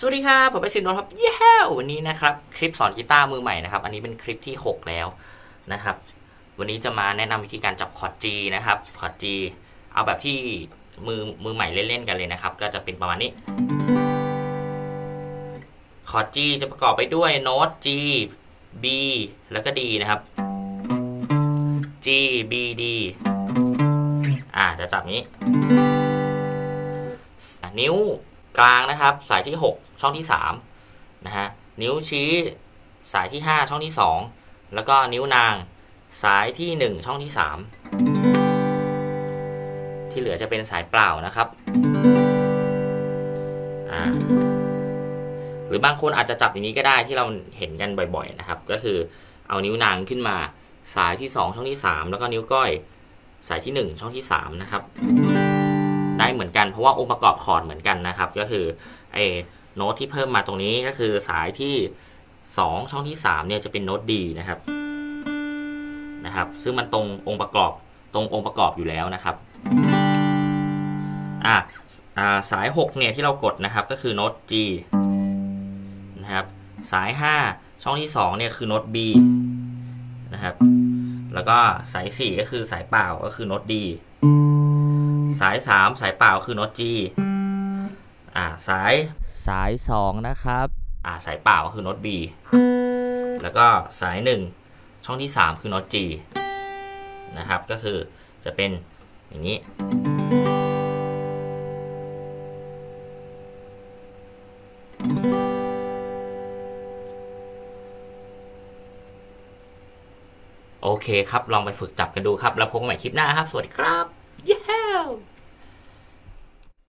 วัสดีครับผมเป็นสินนนท์ครับเย้วันนี้นะครับคลิปสอนกีตาร์มือใหม่นะครับอันนี้เป็นคลิปที่6แล้วนะครับวันนี้จะมาแนะนำวิธีการจับคอร์ด G นะครับคอร์ด G เอาแบบที่มือใหม่เล่นๆกันเลยนะครับก็จะเป็นประมาณนี้คอร์ด G จะประกอบไปด้วยโน้ต G B แล้วก็ D นะครับ G B D จะจับนี้นิ้วกลางนะครับสายที่6ช่องที่3นะฮะนิ้วชี้สายที่5ช่องที่2แล้วก็นิ้วนางสายที่1ช่องที่3ที่เหลือจะเป็นสายเปล่านะครับหรือบางคนอาจจะจับอย่างนี้ก็ได้ที่เราเห็นกันบ่อยๆนะครับก็คือเอานิ้วนางขึ้นมาสายที่2ช่องที่3แล้วก็นิ้วก้อยสายที่1ช่องที่3นะครับได้เหมือนกันเพราะว่าองค์ประกอบคอร์ดเหมือนกันนะครับก็คือโน้ตที่เพิ่มมาตรงนี้ก็คือสายที่2ช่องที่3เนี่ยจะเป็นโน้ต D นะครับซึ่งมันตรงองค์ประกอบอยู่แล้วนะครับสาย6เนี่ยที่เรากดนะครับก็คือโน้ต G นะครับสาย5ช่องที่2เนี่ยคือโน้ต B นะครับแล้วก็สาย4ก็คือสายเปล่าก็คือโน้ต D สาย3สายเปล่าคือโน้ต G สาย2นะครับสายเปล่าก็คือโน้ต B แล้วก็สาย1ช่องที่3คือโน้ต G นะครับก็คือจะเป็นอย่างนี้โอเคครับลองไปฝึกจับกันดูครับแล้วพบกันใหม่คลิปหน้าครับสวัสดีครับ